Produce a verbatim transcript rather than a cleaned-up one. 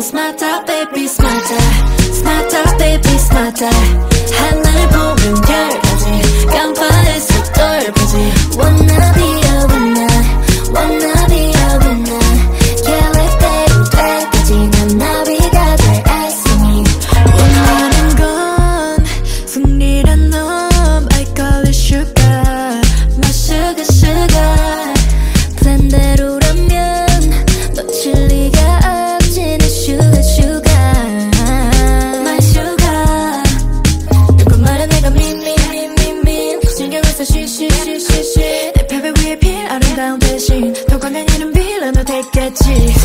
smarter baby smarter smarter baby smarter 하늘 보면 별까지 깜빡했을 덜까지 wanna be a winner wanna be a winner yeah let day 때까지 난 나비가 될 아이스니 원하는 건 승리란 놈 I call it sugar my sugar sugar 플랜대로라면 놓칠 리가 없지 내 sugar sugar my sugar 누구 말은 내가 민민민민민 신경을 써 쉬쉬쉬쉬쉬 내 벽에 위에 필 아름다운 대신 더 광한 이름 빌어 너 됐겠지